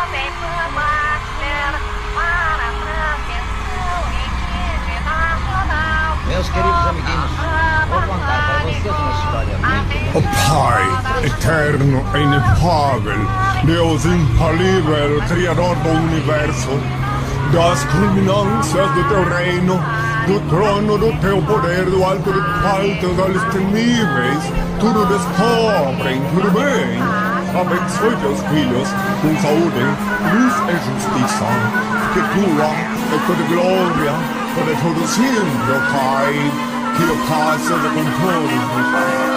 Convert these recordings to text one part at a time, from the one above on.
Meus queridos amiguinhos, vou contar para vocês uma história muito... O Pai, eterno e inefável, Deus infalível, Criador do Universo, das culminâncias do teu reino, do trono do teu poder, do alto do alto, dos temíveis, tudo descobrem, tudo bem. Abençoe teus filhos com saúde, luz e justiça, que tua é toda glória, para todo sempre, ó Pai, que a paz seja com todos.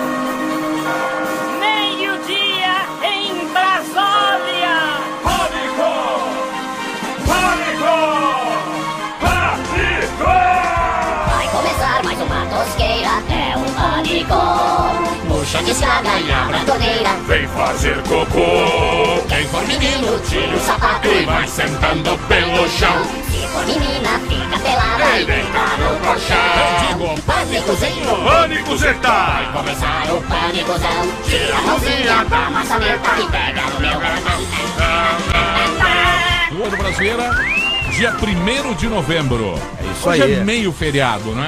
Meio-dia em Brasília! Pânico! Pânico! Pânico! Vai começar mais uma tosqueira, é um pânico. Puxa de escada e abra a torneira. Vem fazer cocô. Quem for menino, tira o sapato E vai sentando pelo chão. Se for menina, fica pelada E deita no colchão. Digo, pânicozinho. Pânico Zetá. Vai começar o pânicozão. Tira a mãozinha da maçaneta e pega no meu garganta. Lua do Brasileira, dia 1º de novembro. É isso Hoje aí. é meio feriado, né?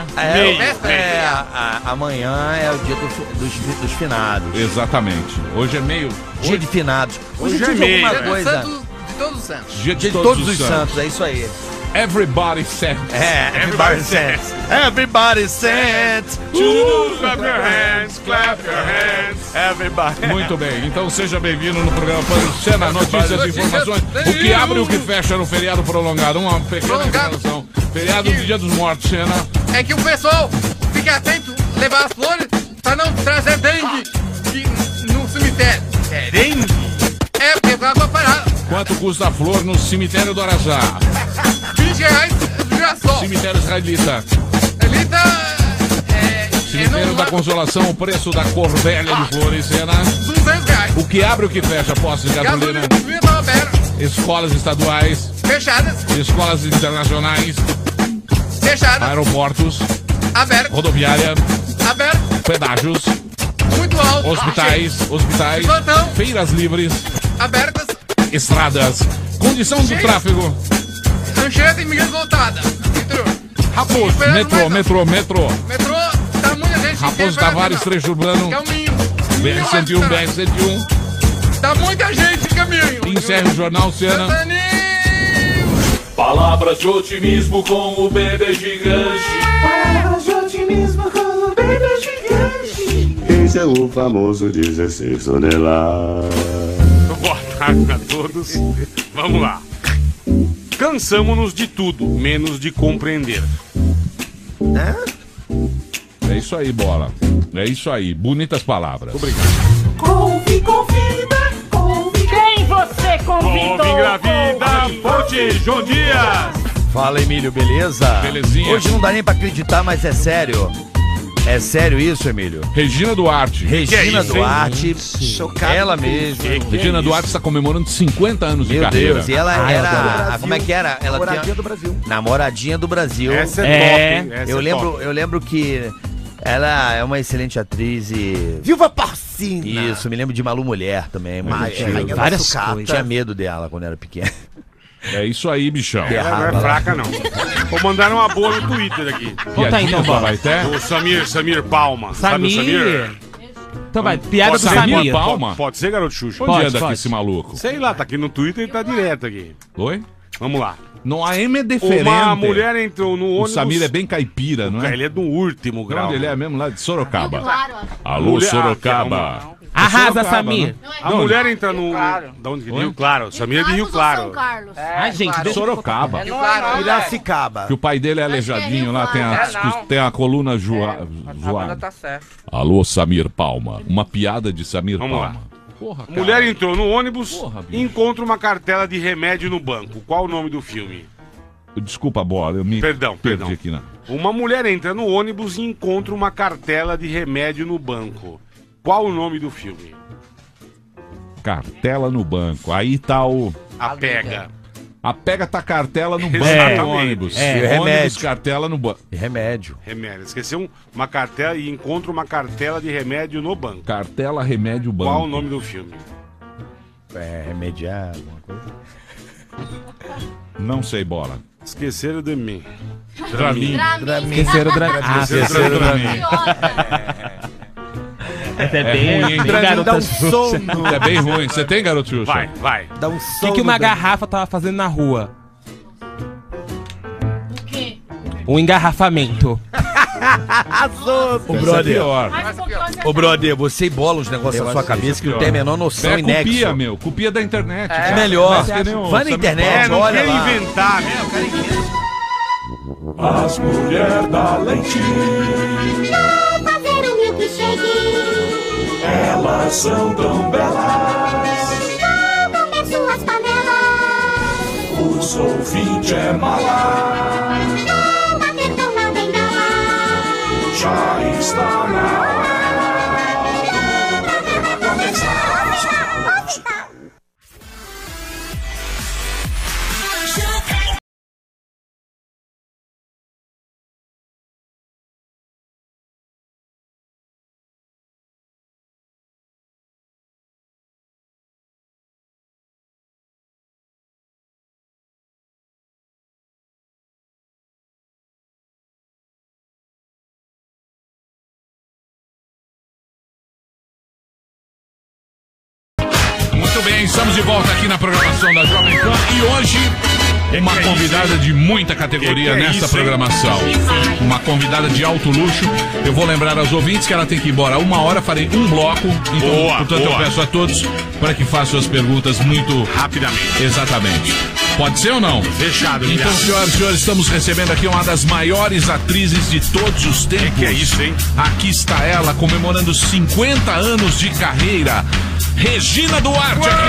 Amanhã é o dia dos finados. Exatamente. Hoje é meio... Dia de finados. Hoje dia é de meio. alguma coisa. De todos os santos. Dia Dia de todos os santos, é isso aí. Everybody Sent. Everybody sent. Everybody sent. Clap your hands, clap your hands. Everybody. Muito bem, então seja bem-vindo no programa Cena, notícias e informações. O que abre e o que fecha no feriado prolongado. Uma pequena informação. Feriado do Dia dos Mortos, Cena. É que o pessoal fica atento, levar as flores pra não trazer dengue no cemitério. É dengue? É, porque vai pra parar. Quanto custa a flor no cemitério do Arajá? R$20 de girassol. Cemitério israelita. Ali tá... Cemitério da Consolação, o preço da cordélia de flores, Cena. R$200. O que abre e o que fecha? Postos de gasolina. Gasolina tava aberta. Escolas estaduais. Fechadas. Escolas internacionais. Fechadas. Aeroportos. Abertas. Rodoviária. Abertas. Pedágios. Muito alto. Hospitais. Plantão. Feiras livres. Abertas. Estradas. Condição do Cheio. tráfego. Anchieta e Miguel voltada. Raposo. Metrô. Metrô, tá muita gente. Raposo Tavares, trecho urbano. Caminho. BR-101, BR-101. Tá muita gente de caminho. Encerra o jornal, Cena. Palavras de otimismo com o bebê gigante. Palavras de otimismo com o bebê gigante. Esse é o famoso 16 toneladas. Boa tarde a todos. Vamos lá. Cansamos-nos de tudo, menos de compreender. É isso aí, bola. É isso aí. Bonitas palavras. Obrigado. Convida. Quem você convidou? Ouve engravida, Ponte, João Dias. Fala, Emílio, beleza? Belezinha. Hoje não dá nem pra acreditar, mas é sério. É sério isso, Emílio? Regina Duarte. Regina isso, Duarte, ela mesma. Regina Duarte está comemorando 50 anos de Meu carreira. Deus, e ela era. Como é que era? Ela Namoradinha do Brasil. Namoradinha do Brasil. Essa é top, hein? Essa Eu é top. lembro que ela é uma excelente atriz e. Viva Porcina! Isso, me lembro de Malu Mulher também. Muito antigo. rainha da Várias sucata. coisas. Tinha medo dela quando era pequena. É isso aí, bichão. Ela não é Errava. fraca, não. Vou mandar uma boa no Twitter aqui. Conta aí, então, Piadinha, bola. Babaité? O Samir Palma. Sabe o Samir? Então vai, piada do Pode ser, Samir. Palma? Pode ser, garoto Xuxa? Onde Pode, anda pode. aqui esse maluco? Sei lá, tá aqui no Twitter e tá direto aqui. Oi? Vamos lá. No AM é diferente. Uma mulher entrou no O ônibus... Samir é bem caipira, não é? Ele é do último De grau. onde ele é mesmo? Lá de Sorocaba. Claro. Alô, Mulher- Sorocaba. Arrasa, Sorocaba, Samir. né? A mulher entra no... Da onde? Rio Claro. Samir é de Rio Claro. Carlos. Ai, gente, deixa Sorocaba. Piracicaba. Que o pai dele é aleijadinho lá, tem a coluna zoada. Tá certo. Alô, Samir Palma. Uma piada de Samir Vamos lá. Palma. Porra, cara. Mulher entrou no ônibus Porra, bicho. e encontra uma cartela de remédio no banco. Qual o nome do filme? Desculpa, bola, eu me Perdão, perdi perdão. aqui, né? Uma mulher entra no ônibus e encontra uma cartela de remédio no banco. Qual o nome do filme? Cartela no banco. Aí tá o... A Pega. A pega tá cartela no banco Exatamente. do ônibus. É, Ônibus, remédio. cartela no banco. Remédio. Remédio. Esqueceu uma cartela e encontra uma cartela de remédio no banco. Cartela, remédio, banco. Qual o nome do filme? remediar alguma coisa? Não sei, bola. Esqueceram de mim. Dramin. Esqueceram o Dramin. Esqueceram o Dramin. É bem ruim, hein? garota sono. É bem ruim. Você tem, garoto Xuxa? Vai. Dá um O sono. que uma garrafa tava fazendo na rua? O quê? Um engarrafamento. Ô, brother. Mas por que você Ô, brother, você embola uns negócios na sua cabeça que não tem a menor noção e nexo. Copia, meu. Copia da internet. É melhor. Mas que nem o Vai na Sammy internet, Paulo. olha lá. inventar. As mulheres da leitinho, Vou fazer um milkshake. elas são tão belas. Vou comer suas panelas. Os ouvintes é mala. Vou bater com na bengala. Já está na hora do programa começar. Muito bem, estamos de volta aqui na programação da Jovem Pan e hoje uma convidada de muita categoria Que é nesta isso, hein? programação. Uma convidada de alto luxo. Eu vou lembrar aos ouvintes que ela tem que ir embora 1 hora, farei um bloco. Então, Boa, portanto, boa. eu peço a todos para que façam as perguntas muito Rapidamente. exatamente. Pode ser ou não? Fechado, Então, milhares. senhoras e senhores, estamos recebendo aqui uma das maiores atrizes de todos os tempos. Que é isso, hein? Aqui está ela, comemorando 50 anos de carreira. Regina Duarte aqui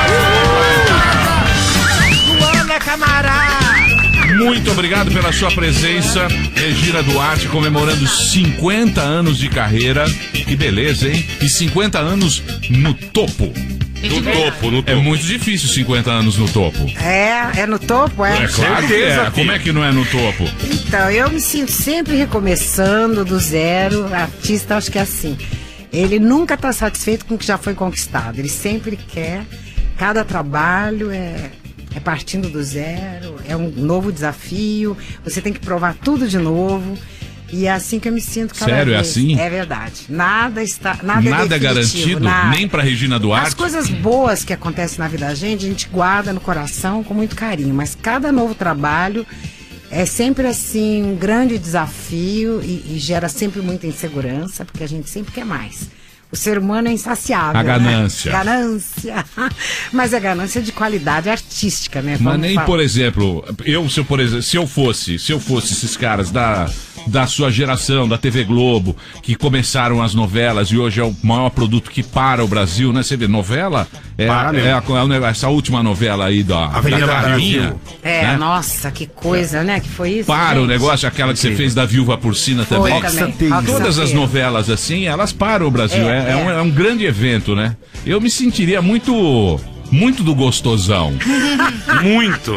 na Luana Camará. Muito obrigado pela sua presença, Regina Duarte, comemorando 50 anos de carreira. Que beleza, hein? E 50 anos no topo. No topo. É muito difícil 50 anos no topo. É no topo, é? É claro que é. Como é que não é no topo? Então, eu me sinto sempre recomeçando do zero. Artista, acho que é assim. Ele nunca está satisfeito com o que já foi conquistado. Ele sempre quer. Cada trabalho é partindo do zero, é um novo desafio. Você tem que provar tudo de novo. E é assim que eu me sinto cada Sério, vez. é assim? É verdade. Nada é Nada é garantido, nada. nem pra Regina Duarte. As coisas boas que acontecem na vida da gente, a gente guarda no coração com muito carinho. Mas cada novo trabalho é sempre assim um grande desafio e gera sempre muita insegurança, porque a gente sempre quer mais. O ser humano é insaciável. A ganância. Né? Ganância. Mas é ganância de qualidade artística, né? Mas Vamos nem, falar. por exemplo, se eu fosse esses caras da sua geração, da TV Globo, que começaram as novelas e hoje é o maior produto que para o Brasil, né? Você vê, novela essa última novela aí da Carminha. Né? Nossa, que coisa, né? Que foi isso? Para o gente? negócio, aquela que você fez da Viúva Porcina Foi também. também. Todas as novelas assim, elas param o Brasil. É um grande evento, né? Eu me sentiria muito do gostosão. Muito.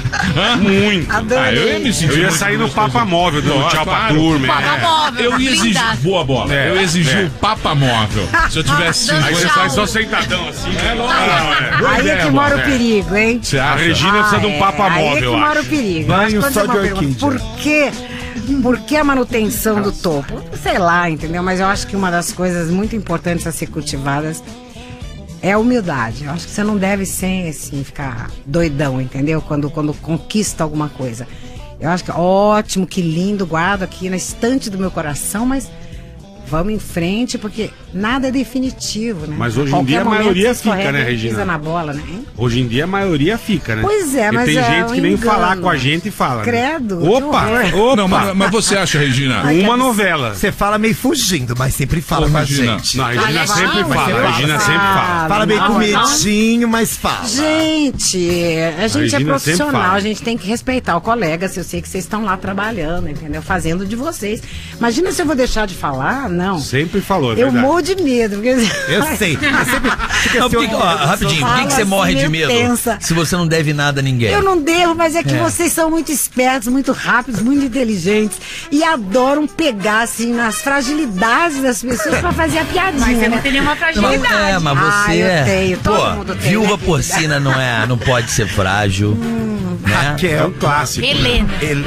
Eu ia me sentir. Eu ia muito sair no gostosão. Papa Móvel, dando tchau pra Claro. turma. Papa móvel, Eu ia exigir. blindado. Boa bola. Eu ia exigir o Papa Móvel. Se eu tivesse Dando Aí você tchau. sai só sentadão assim. Boa Aí ideia, é que bola. mora o perigo, hein? Você A acha? Regina precisa de um Papa Aí é Móvel, que eu mora acho. o perigo. Banho Mas só quando de você fala, orquídea. Por que a manutenção do topo? Sei lá, entendeu? Mas eu acho que uma das coisas muito importantes a ser cultivadas é a humildade. Eu acho que você não deve ser assim, ficar doidão, entendeu? Quando conquista alguma coisa. Eu acho que ótimo, que lindo, guardo aqui na estante do meu coração, mas vamos em frente, porque nada é definitivo, né? Mas hoje em Qualquer dia a momento maioria você escorrega fica, né, e Regina? pisa na bola, né? Hein? Hoje em dia a maioria fica, né? Pois é, Porque mas tem é gente um que nem engano. falar com a gente fala. né? Credo, Opa! que horror. Opa! Não, mas você acha, Regina? Uma novela. Você fala meio fugindo, mas sempre fala Ô, com a Regina. gente. Não, a Regina Mas sempre fala, fala. A Regina sempre fala. Fala meio com Não, medinho, mas fala. Gente, a gente Regina é sempre profissional, fala. a gente tem que respeitar o colega, se eu sei que vocês estão lá trabalhando, entendeu? Fazendo de vocês. Imagina se eu vou deixar de falar, não. Sempre falou, é Eu verdade. morro de medo. Porque... Eu sei. Eu sempre fica Não, assim, porque, ó, rapidinho, por que você Fala morre assim, de medo? pensa. Se você não deve nada a ninguém. Eu não devo, mas é que vocês são muito espertos, muito rápidos, muito inteligentes. e adoram pegar, assim, nas fragilidades das pessoas pra fazer a piadinha. Mas você não né? tem nenhuma fragilidade. Mas você eu tenho, todo mundo tem, viúva né, porcina não pode ser frágil. Né? Raquel, clássico. Helena.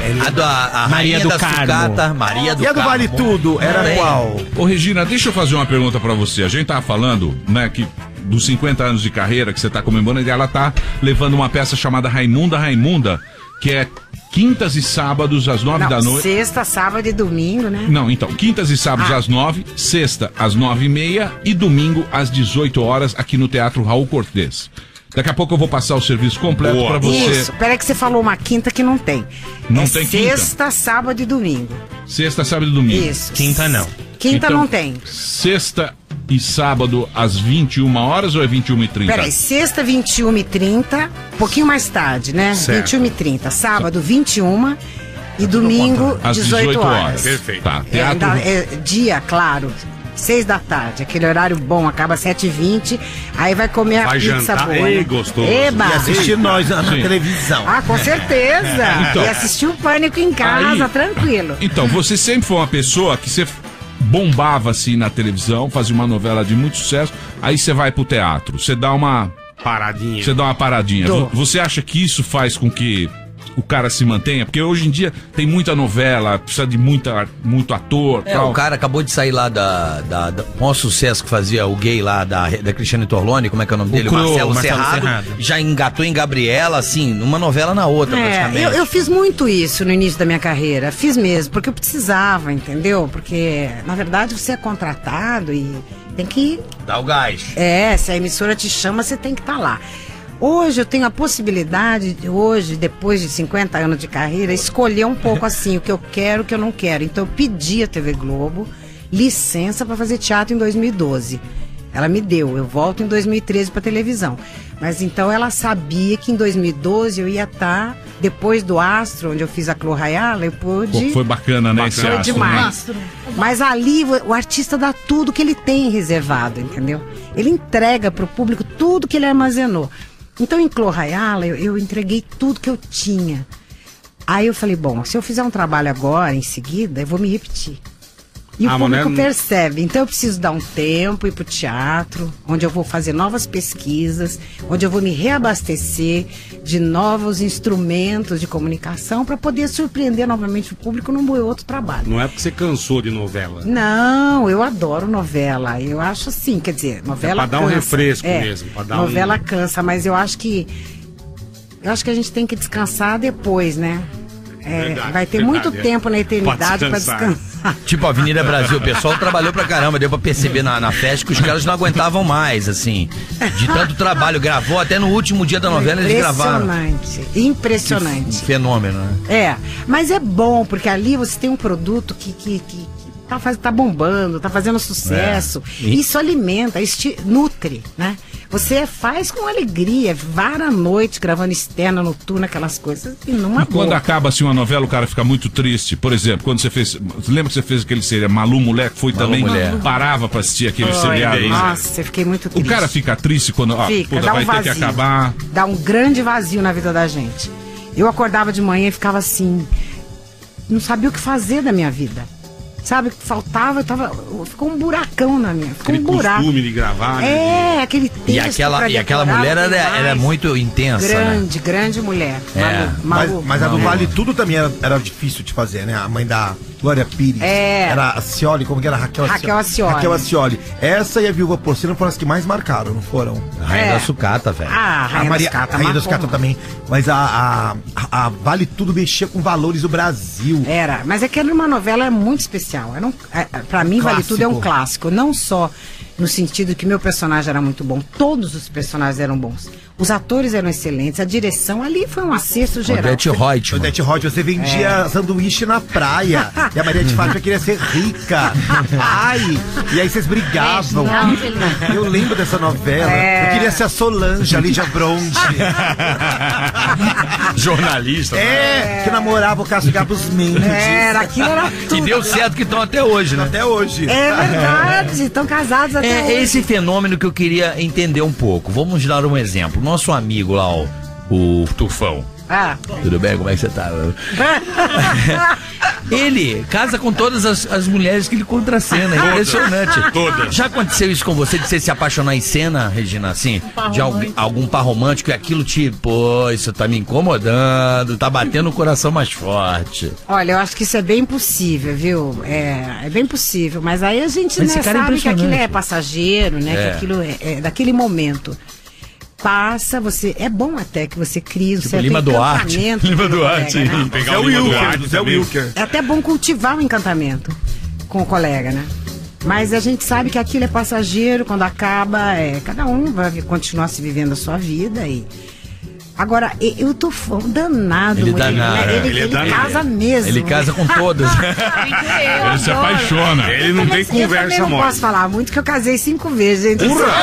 A rainha do da Carmo. sucata, Maria do E a do Carmo. Vale Tudo era Também. qual? Ô, Regina, deixa eu fazer uma pergunta pra você. A gente tava falando, né, que dos 50 anos de carreira que você tá comemorando, e ela tá levando uma peça chamada Raimunda, que é quintas e sábados às 9 da noite. Sexta, sábado e domingo, né? Não, então, quintas e sábados às 9, sexta às 9h30 e domingo às 18 horas aqui no Teatro Raul Cortez. Daqui a pouco eu vou passar o serviço completo pra você. Isso, peraí que você falou uma quinta que não tem. Não tem quinta? Sexta, sábado e domingo. Sexta, sábado e domingo. Isso. Quinta não. Quinta Então, não tem. Sexta e sábado às 21 horas ou é 21h30? Peraí, sexta 21h30, um pouquinho mais tarde, né? Certo. 21h30. Sábado 21 e domingo às 18 horas. Perfeito. Tá, É, teatro... dia, claro. 6 da tarde, aquele horário bom, acaba 7h20, aí vai comer a Vai pizza jantar, boa. ei, né? gostoso. Eba! E assistir nós na Sim. televisão. Ah, com certeza! Então. E assistir o Pânico em casa, Aí- tranquilo. Então, você sempre foi uma pessoa que você bombava assim na televisão, fazia uma novela de muito sucesso, aí você vai pro teatro, você dá uma Paradinha. paradinha. Dou. Você acha que isso faz com que o cara se mantenha? Porque hoje em dia tem muita novela, precisa de muito ator, tal. O cara acabou de sair lá com o sucesso que fazia o gay lá da Cristiane Torlone, como é que é o nome dele? Marcelo Serrado. Serrado. Já engatou em Gabriela, assim, numa novela na outra, praticamente. Eu fiz muito isso no início da minha carreira, fiz mesmo, porque eu precisava, entendeu? Porque, na verdade, você é contratado e tem que... Dá o gás. Se a emissora te chama, você tem que estar lá. Hoje eu tenho a possibilidade, depois de 50 anos de carreira, escolher um pouco assim, o que eu quero e o que eu não quero. Então eu pedi à TV Globo licença para fazer teatro em 2012. Ela me deu, eu volto em 2013 para televisão. Mas então ela sabia que em 2012 eu ia estar, depois do Astro, onde eu fiz a Clô Rayala, eu pude... Pô, foi bacana, né? Esse Foi astro, demais. Mas ali o artista dá tudo que ele tem reservado, entendeu? Ele entrega pro público tudo que ele armazenou. Então em Clô Rayala eu entreguei tudo que eu tinha. Aí eu falei, bom, se eu fizer um trabalho agora, em seguida, eu vou me repetir. E o público percebe. Então eu preciso dar um tempo, ir pro teatro, onde eu vou fazer novas pesquisas, onde eu vou me reabastecer de novos instrumentos de comunicação para poder surpreender novamente o público num outro trabalho. Não é porque você cansou de novela. Não, eu adoro novela. Eu acho assim, quer dizer, novela pra dar um cansa. refresco mesmo, pra dar novela cansa, mas eu acho que a gente tem que descansar depois, né? Verdade, vai ter verdade, muito tempo na eternidade Pode para descansar. descansar. Tipo a Avenida Brasil, o pessoal trabalhou pra caramba, deu pra perceber na festa que os caras não aguentavam mais, assim, de tanto trabalho. Gravou até no último dia da novela, eles gravaram. Impressionante. Fenômeno, né? Mas é bom, porque ali você tem um produto que tá bombando, tá fazendo sucesso. Isso alimenta, nutre, né? Você faz com alegria, vara à noite gravando externa, noturna, aquelas coisas, e numa E quando boa. acaba assim uma novela, o cara fica muito triste. Por exemplo, quando você fez. Você lembra que você fez aquele seriado Malu Mulher, que foi Malu também. Mulher. Parava pra assistir aquele seriado. Né? Nossa, eu fiquei muito triste. O cara fica triste quando. Fica, Puta, dá vai um ter que vazio. acabar. Dá um grande vazio na vida da gente. Eu acordava de manhã e ficava assim, não sabia o que fazer da minha vida. Sabe, faltava, ficou um buracão na minha. Ficou Aquele um buraco. costume de gravar, né? Aquele texto. E aquela mulher era muito intensa, grande, grande mulher. Malu, Mas a do Vale Tudo também era difícil de fazer, né? A mãe da Glória Pires. Era a Cioli, como que era? Raquel Acioli. Raquel Acioli. Essa e a Viúva Porcina foram as que mais marcaram, não foram? A Rainha da Sucata, velho. A Rainha da Sucata. A Rainha da Sucata também. Mas a Vale Tudo mexia com valores do Brasil. Era, mas aquela uma novela muito especial. Pra mim, Vale Tudo é um clássico. Não só no sentido que meu personagem era muito bom, todos os personagens eram bons. Os atores eram excelentes, a direção ali foi um acerto geral. Odete Reutemann. Odete Reutemann, você vendia sanduíche na praia. E a Maria de Fátima queria ser rica. Ai! E aí vocês brigavam. Eu lembro dessa novela. Eu queria ser a Solange, a Lídia Bronze. Jornalista. Que namorava o Cássio Gabos Mendes. Aquilo era tudo. E deu certo que estão até hoje, né? Até hoje. É verdade, estão casados até hoje. É esse fenômeno que eu queria entender um pouco. Vamos dar um exemplo. Nosso amigo lá, o Tufão. Tudo bem? Como é que você tá? Ele casa com todas as mulheres que ele contracena. É impressionante. Todas. Já aconteceu isso com você, de você se apaixonar em cena, Regina, assim? De algum par romântico e aquilo pô, isso tá me incomodando, tá batendo o coração mais forte. Olha, eu acho que isso é bem possível, viu? É bem possível, mas aí a gente Mas esse cara é sabe que aquilo impressionante. é passageiro, né? Que aquilo é daquele momento. Passa, é bom até que você crie um certo Lima Duarte. encantamento. Lima pelo Duarte. colega, né? Pegar o Lima Duarte Zé também. Wilker. É até bom cultivar o encantamento com o colega, né? Mas a gente sabe que aquilo é passageiro, quando acaba, cada um vai continuar se vivendo a sua vida e... Agora, eu tô danado. Ele com danado. Ele, Ele é danado. casa mesmo. Ele casa com todas. Ele se apaixona. Ele não tem Eu também conversa, não mole. posso falar muito, que eu casei 5 vezes, gente.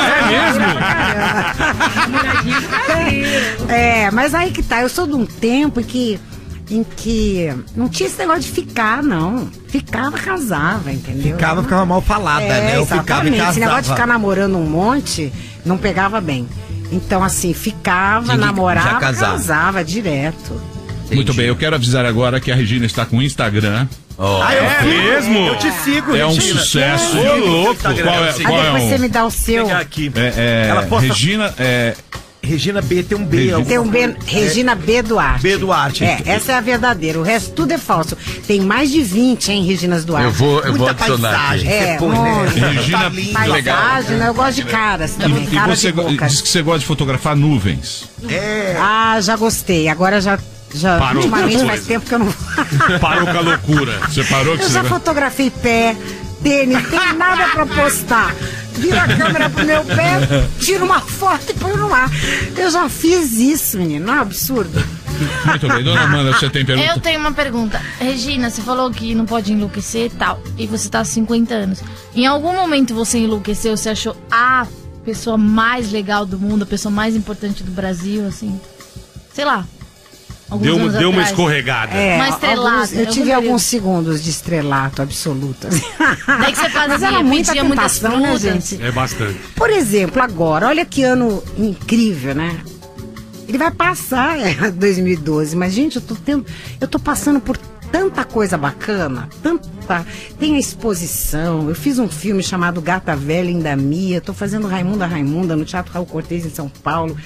Mas aí que tá, eu sou de um tempo em que não tinha esse negócio de ficar, não. Ficava, casava, entendeu? Ficava mal falada, né? Eu ficava e exatamente. Esse negócio de casava. ficar namorando um monte, não pegava bem. Então, assim, ficava, Tinha que- já namorava, casava. casava direto. Muito bem, eu quero avisar agora que a Regina está com o Instagram. Eu mesmo? Eu te sigo, É um Regina. sucesso. Ô, louco. Qual é, Aí qual é depois você o... me dá o seu. Pegar aqui. Ela posta- Regina... Regina B, tem um B. Regina. Tem um B, Regina B. Duarte. B. Duarte. Essa é a verdadeira. O resto tudo é falso. Tem mais de 20, hein, Reginas Duarte. Eu vou Muita adicionar aqui. paisagem, É, você põe, né? muito. Regina, Tá lindo. Paisagem, né? Eu gosto de caras também. E Cara você de boca. diz que você gosta de fotografar nuvens. Ah, já gostei. Agora já Parou com ultimamente essa faz coisa. tempo que eu não. Parou com a loucura. Você parou que Eu você... já fotografei pé, tênis, não tem nada pra postar. Vira a câmera pro meu pé, tira uma foto e põe no ar. Eu já fiz isso, menino. Não é um absurdo? Muito bem, dona Amanda, você tem pergunta? Eu tenho uma pergunta. Regina, você falou que não pode enlouquecer e tal. E você tá há 50 anos. Em algum momento você enlouqueceu? Você achou a pessoa mais legal do mundo, a pessoa mais importante do Brasil, assim? Sei lá. Alguns Deu anos uma atrás. escorregada. Uma estrelada, eu tive algum alguns segundos de estrelato absoluto. Daí que você Mas fazia, era muita pedia muitas tentação, né, frutas. gente? É bastante. Por exemplo, agora, olha que ano incrível, né? Ele vai passar 2012, mas gente, eu tô passando por tanta coisa bacana, tem a exposição, eu fiz um filme chamado Gata Velha Indamia, tô fazendo Raimunda no Teatro Raul Cortez em São Paulo.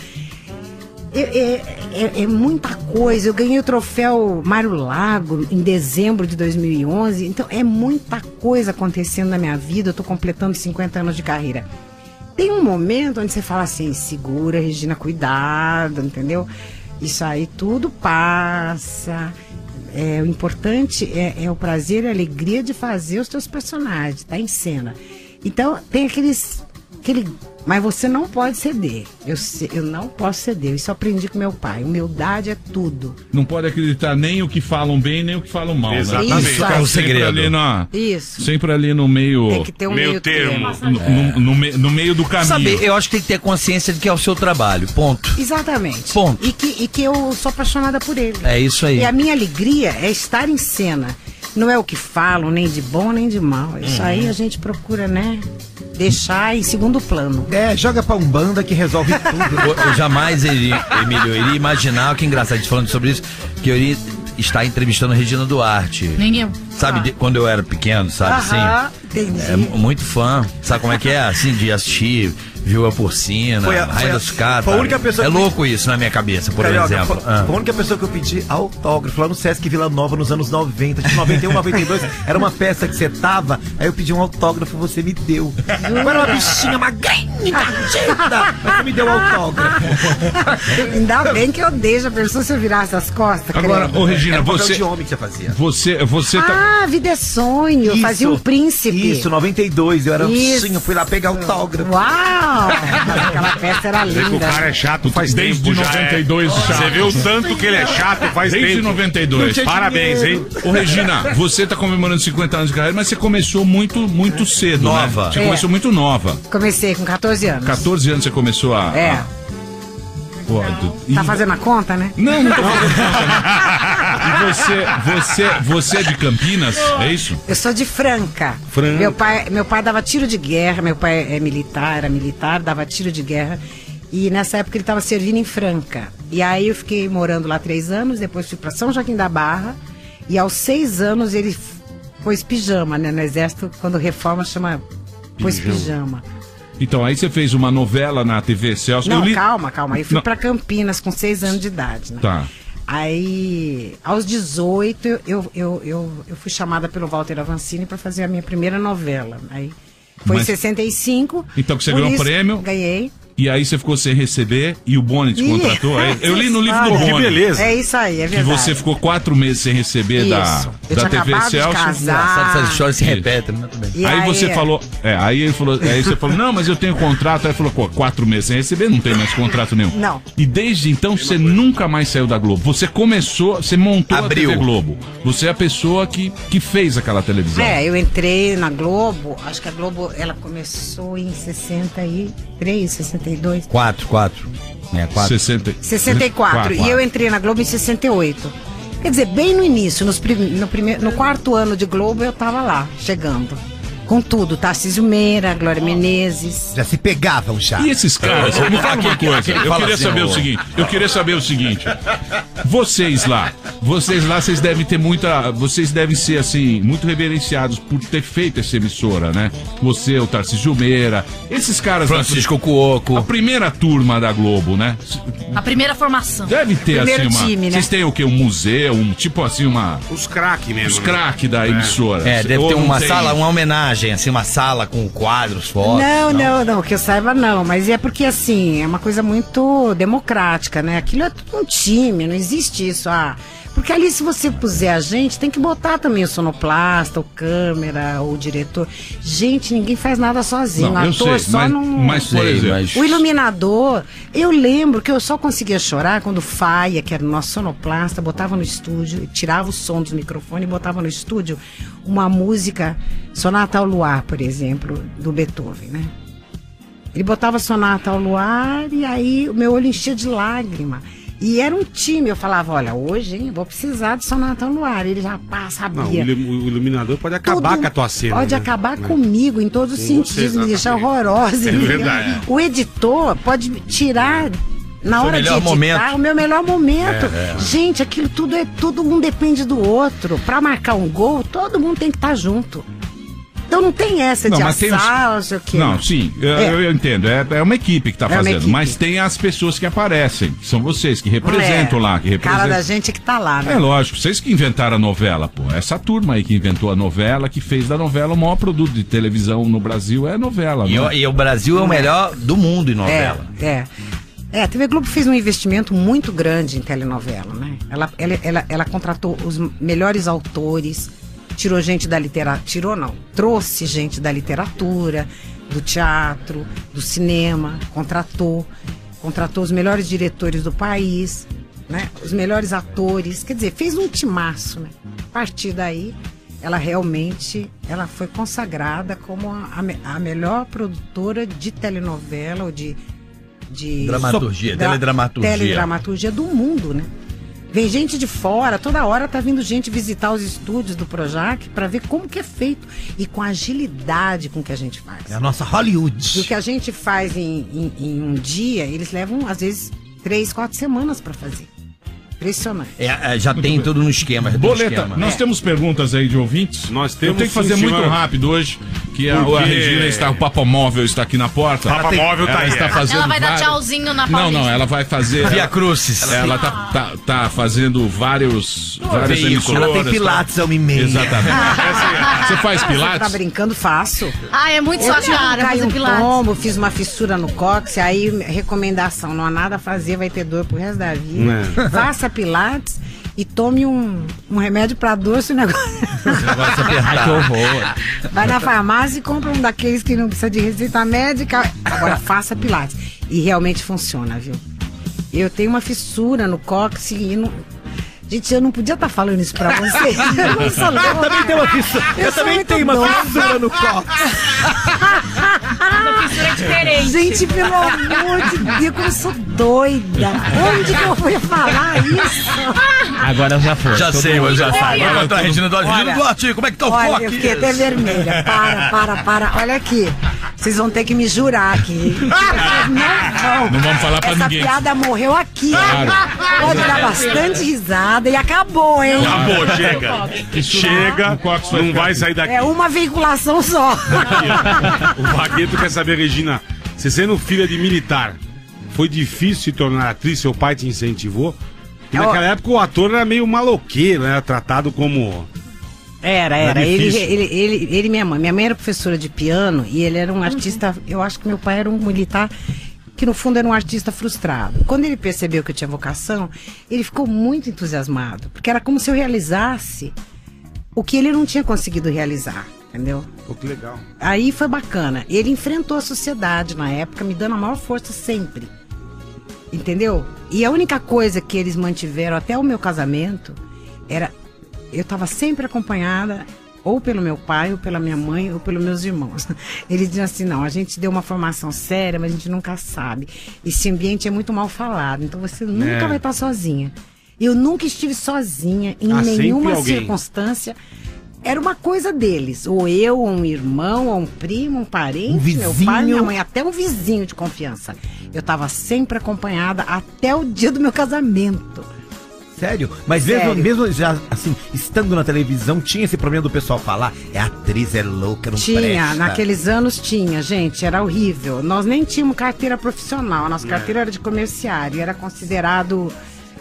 É muita coisa. Eu ganhei o troféu Mário Lago em dezembro de 2011. Então é muita coisa acontecendo na minha vida. Eu tô completando 50 anos de carreira. Tem um momento onde você fala assim: segura, Regina, cuidado, entendeu? Isso aí tudo passa. O importante é o prazer e a alegria de fazer os teus personagens, tá em cena. Então tem mas você não pode ceder. Eu não posso ceder. Isso eu aprendi com meu pai. Humildade é tudo. Não pode acreditar nem o que falam bem, nem o que falam mal, Exatamente. né? Isso Tá aí. sempre ali Isso. Sempre ali no meio... Tem que ter um meio termo. No meio do caminho. Sabe, eu acho que tem que ter consciência de que é o seu trabalho, ponto. Exatamente. Ponto. E que eu sou apaixonada por ele. É isso aí. E a minha alegria é estar em cena. Não é o que falam, nem de bom, nem de mal. Isso aí a gente procura, né? Deixar em segundo plano. Joga pra Umbanda que resolve tudo. Eu jamais, Emílio, eu iria imaginar, que engraçado, a gente falando sobre isso, que eu iria estar entrevistando a Regina Duarte. Ninguém. Sabe, quando eu era pequeno, sabe, assim? Entendi. Muito fã. Sabe como é que é? Assim, de assistir Viúva Porcina, Rainha dos Caras. foi a única pessoa É que- louco isso na minha cabeça, por Carioca, exemplo. foi a única pessoa que eu pedi autógrafo lá no Sesc Vila Nova nos anos 90, de 91, 92. Era uma peça que você tava, aí eu pedi um autógrafo, você me deu. Eu era uma bichinha magrinha, engadida, mas você me deu autógrafo. Ainda bem que eu dei, já pensou se eu virasse as costas? Agora, credo? ô Regina, Era um papel você... de homem que você fazia. Você tá... Ah, Vida é Sonho. Eu fazia um príncipe. Isso, 92, eu era Isso. bichinha, eu fui lá pegar autógrafo. Uau! Aquela peça era Vê que o linda. cara é chato faz Desde tempo já. 92 chato. Você vê o tanto que ele é chato faz Desde tempo. 92. Parabéns, hein? Ô Regina, você tá comemorando 50 anos de carreira, mas você começou muito cedo, Nova. né? Você começou muito nova. Comecei com 14 anos. 14 anos você começou a... É. Pô, Tá fazendo a conta, né? Não tô fazendo conta, né? E você é de Campinas, é isso? Eu sou de Franca. Meu pai dava tiro de guerra, meu pai era militar, dava tiro de guerra. E nessa época ele estava servindo em Franca. E aí eu fiquei morando lá 3 anos, depois fui para São Joaquim da Barra. E aos 6 anos ele pôs pijama, né? No exército, quando reforma, chama pôs pijama. Então, aí você fez uma novela na TV Celso. Não, calma. Aí fui pra Campinas com 6 anos de idade, né? Tá. Aí, aos 18, eu fui chamada pelo Walter Avancini para fazer a minha primeira novela. Aí foi em 65. Então que você ganhou um prêmio. Ganhei. E aí você ficou sem receber e o Boni te contratou. Eu li no livro do Boni. Que beleza. É isso aí, é verdade. Que você ficou 4 meses sem receber da TV Celso. Essas histórias se repetem, né? Aí você falou, aí você falou, não, mas eu tenho contrato. Aí falou, 4 meses sem receber, não tem mais contrato nenhum. Não. E desde então você nunca mais saiu da Globo. Você montou a TV Globo. Você é a pessoa que fez aquela televisão. Eu entrei na Globo, acho que a Globo, ela começou em 63, 62. 4. 64. E eu entrei na Globo em 68. Quer dizer, bem no início, no 4º ano de Globo, eu tava lá, chegando. Com tudo, Tarcísio Meira, Glória Menezes. Já se pegavam já. E esses caras, me fala uma coisa, eu queria saber o seguinte, vocês lá, vocês devem ter vocês devem ser assim, muito reverenciados por ter feito essa emissora, né? Você, o Tarcísio Meira, esses caras... Francisco Cuoco. A primeira turma da Globo, né? A primeira formação. Deve ter primeiro assim time, né? Vocês têm o quê? Um museu, tipo assim, os craques mesmo. Os craques da emissora. Deve ter uma sala, uma homenagem, assim, uma sala com quadros, fotos. Não, que eu saiba não, mas é porque assim, é uma coisa muito democrática, né? Aquilo é tudo um time, não existe isso, porque ali se você puser a gente, tem que botar também o sonoplasta, o câmera, o diretor. Gente, ninguém faz nada sozinho, não, ator sei, mas por exemplo, o iluminador, eu lembro que eu só conseguia chorar quando o Faia, que era o nosso sonoplasta, botava no estúdio, tirava o som dos microfones e botava no estúdio uma música, Sonata ao Luar, por exemplo, do Beethoven, né? Ele botava Sonata ao Luar e aí o meu olho enchia de lágrima. E era um time, eu falava, olha, hoje, hein, vou precisar de Sonata ao Luar. Ele já sabia. Não, o iluminador pode acabar com a tua cena. Pode acabar comigo em todos os sentidos, me deixar horrorosa. É verdade. O editor pode tirar, na hora de editar, o meu melhor momento. Gente, aquilo todo mundo depende do outro. Pra marcar um gol, todo mundo tem que estar junto. Então não tem essa de assar, não sei o quê. Não, sim, eu entendo. É uma equipe que tá fazendo. Mas tem as pessoas que aparecem, que são vocês, que representam lá. Que representam. Cara da gente que tá lá, né? É lógico, vocês que inventaram a novela, pô. Essa turma aí que inventou a novela, que fez da novela o maior produto de televisão no Brasil, é a novela. E o Brasil é o melhor do mundo em novela. A TV Globo fez um investimento muito grande em telenovela, né? Ela contratou os melhores autores, tirou gente da literatura, trouxe gente da literatura, do teatro, do cinema, contratou os melhores diretores do país, né? Os melhores atores, quer dizer, fez um timaço, né? A partir daí, ela foi consagrada como a melhor produtora de telenovela ou de teledramaturgia do mundo, né? Vem gente de fora, toda hora tá vindo gente visitar os estúdios do Projac para ver como que é feito e com a agilidade com que a gente faz. É a nossa Hollywood. O que a gente faz em um dia, eles levam às vezes 3, 4 semanas para fazer. Impressionante. Já tem tudo no esquema. Boleta, nós temos perguntas aí de ouvintes. Nós temos. Eu tenho que fazer muito rápido hoje, que a Regina o Papamóvel está aqui na porta. Papamóvel tá aí. Ela vai dar tchauzinho na Paulista. Não, ela vai fazer... Via Crucis. Ela tá fazendo várias emissoras. Ela tem pilates ao e-mail. Exatamente. Você faz pilates? Você tá brincando? Faço. É muito sua cara fazer pilates. Tombo, fiz uma fissura no cóccix, aí recomendação, não há nada a fazer, vai ter dor pro resto da vida. Faça pilates e tome um remédio pra dor se o negócio... Ai, que horror. Vai na farmácia e compra um daqueles que não precisa de receita médica. Agora faça pilates. E realmente funciona, viu? Eu tenho uma fissura no cóccix e não... Gente, eu não podia estar falando isso pra vocês. Eu também tenho uma fissura. Eu também tenho uma fissura no cóccix. Uma fissura diferente. Gente, pelo amor de Deus, como eu sou doida. Onde que eu fui falar isso? Agora já foi. Já sei, eu já sei. Agora tá a Regina Duarte. Regina Duarte, como é que tá o Olha, coque? eu fiquei até vermelha. Para. Olha aqui. Vocês vão ter que me jurar aqui. Não vamos falar pra ninguém. Essa piada morreu aqui. Claro. Pode dar bastante risada e acabou, hein? Acabou, chega. Chega, não vai sair daqui. É uma veiculação só. O Vagueto quer saber, Regina, você sendo filha de militar, foi difícil se tornar atriz? Seu pai te incentivou? E naquela época o ator era meio maloqueiro, né? Tratado como... Era. Ele minha mãe era professora de piano e ele era um artista. Eu acho que meu pai era um militar que no fundo era um artista frustrado. Quando ele percebeu que eu tinha vocação, ele ficou muito entusiasmado, porque era como se eu realizasse o que ele não tinha conseguido realizar, entendeu? Pô, que legal. Aí foi bacana. Ele enfrentou a sociedade na época, me dando a maior força sempre. Entendeu? E a única coisa que eles mantiveram até o meu casamento era... Eu estava sempre acompanhada ou pelo meu pai, ou pela minha mãe, ou pelos meus irmãos. Eles diziam assim, não, a gente deu uma formação séria, mas a gente nunca sabe. Esse ambiente é muito mal falado, então você nunca vai estar sozinha. Eu nunca estive sozinha em nenhuma circunstância. Era uma coisa deles. Ou eu, ou um irmão, ou um primo, um parente, meu pai, minha mãe, até um vizinho de confiança. Eu estava sempre acompanhada até o dia do meu casamento. Sério? Mas mesmo já, assim, estando na televisão, tinha esse problema do pessoal falar, é atriz, é louca, não presta. Tinha, naqueles anos tinha, gente, era horrível. Nós nem tínhamos carteira profissional, a nossa carteira era de comerciário, era considerado...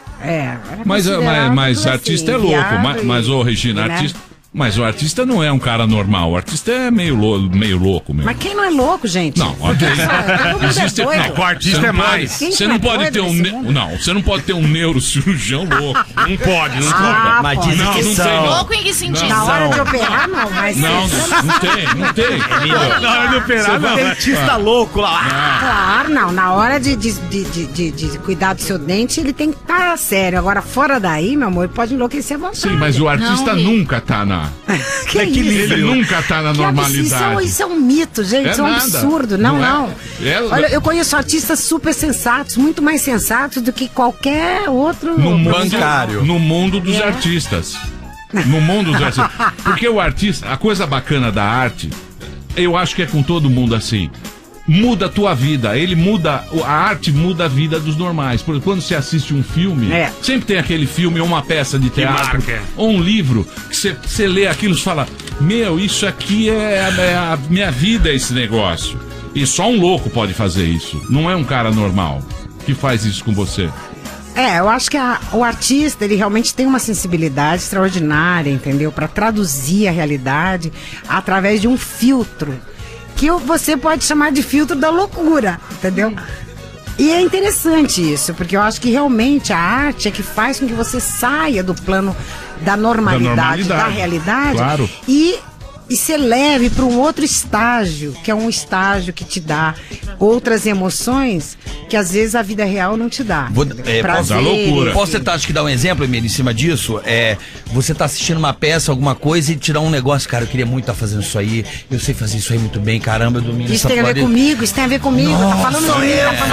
Mas artista é louco, mas ô Regina, artista... Mas o artista não é um cara normal, o artista é meio louco mesmo. Mas quem não é louco, gente? Não, existe, o artista é mais. Você não pode ter você não pode ter um neurocirurgião louco. Não pode. Mas dizem que são. Louco em que sentido? Na hora de operar, não, mas... Não tem. Na hora de operar, não. Dentista louco lá. Claro, não. Na hora de cuidar do seu dente, ele tem que estar sério. Agora, fora daí, meu amor, ele pode enlouquecer à vontade. Sim, mas o artista nunca tá na... Que equilíbrio. Ele nunca tá na normalidade. Isso é um mito, gente. Isso é um absurdo. Não. Olha, eu conheço artistas super sensatos, muito mais sensatos do que qualquer outro bancário. No mundo dos artistas. No mundo dos artistas. Porque o artista, a coisa bacana da arte, eu acho que é com todo mundo assim. Muda a tua vida, a arte muda a vida dos normais. Porque quando você assiste um filme, sempre tem aquele filme ou uma peça de teatro, ou um livro, que você lê aquilo e fala, isso aqui é a minha vida, esse negócio. E só um louco pode fazer isso, não é um cara normal que faz isso com você. Eu acho que o artista, ele realmente tem uma sensibilidade extraordinária, entendeu? Para traduzir a realidade através de um filtro. Que você pode chamar de filtro da loucura, entendeu? E é interessante isso, porque eu acho que realmente a arte é que faz com que você saia do plano da normalidade, da realidade, claro. E se eleve para um outro estágio, que é um estágio que te dá outras emoções que às vezes a vida real não te dá. Prazer, loucura. Posso tentar, acho que dar um exemplo, Emílio, em cima disso? Você tá assistindo uma peça, alguma coisa, e te dá um negócio, cara, eu queria muito estar fazendo isso aí, eu sei fazer isso aí muito bem, caramba, eu domino isso tem a ver comigo, isso tem a ver comigo. Nossa, tá falando sou